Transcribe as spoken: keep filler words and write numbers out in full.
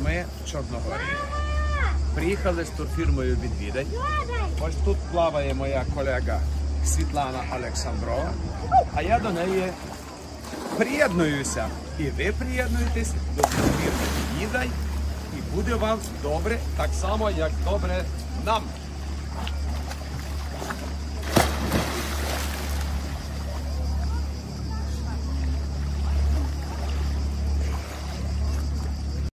ми в Чорногорії. Приїхали з турфірмою «Відвідань». Ось тут плаває моя колега Світлана Олександрова, а я до неї приєднуюся. І ви приєднуєтесь до турфірми «Відвідань», і буде вам добре, так само, як добре нам.